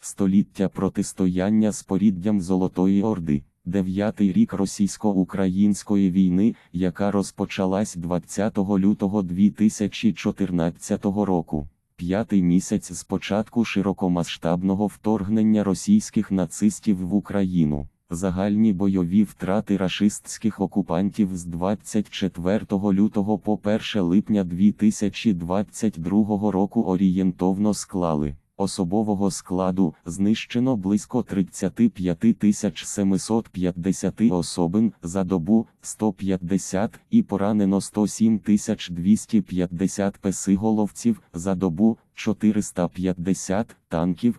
Століття протистояння з поріддям Золотої Орди. 9-й рік російсько-української війни, яка розпочалась 20 лютого 2014 року. 5-й місяць з початку широкомасштабного вторгнення російських нацистів в Україну. Загальні бойові втрати рашистських окупантів з 24 лютого по 1 липня 2022 року орієнтовно склали: особового складу знищено близько 35 750 особин за добу, 150, і поранено 107 250 песиголовців за добу, 450, танків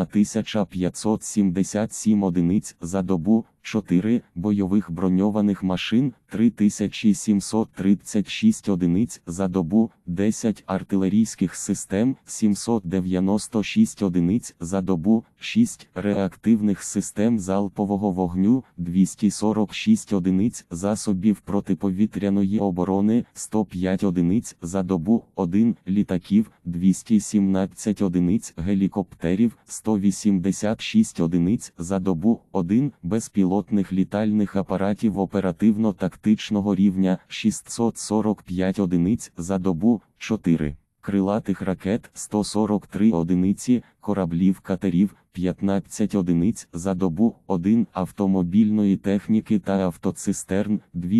1577 одиниць за добу, 4 бойових броньованих машин 3736 одиниць за добу, 10 артилерійських систем 796 одиниць за добу, 6 реактивних систем залпового вогню 246 одиниць засобів протиповітряної оборони 105 одиниць за добу, 1 літаків 217 одиниць гелікоптерів 186 одиниць за добу, 1 безпілотних літальних апаратів оперативно-тактичного рівня 645 одиниць за добу, 4 крилатих ракет 143 одиниці, кораблів-катерів 15 одиниць за добу, 1 автомобільної техніки та автоцистерн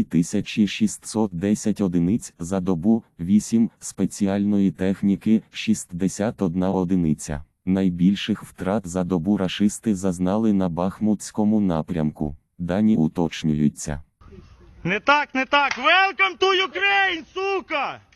2610 одиниць за добу, 8 спеціальної техніки 61 одиниця. Найбільших втрат за добу рашисти зазнали на Бахмутському напрямку. Дані уточнюються. Не так, не так. Welcome to Ukraine, сука!